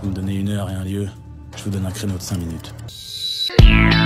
Vous me donnez une heure et un lieu, je vous donne un créneau de 5 minutes.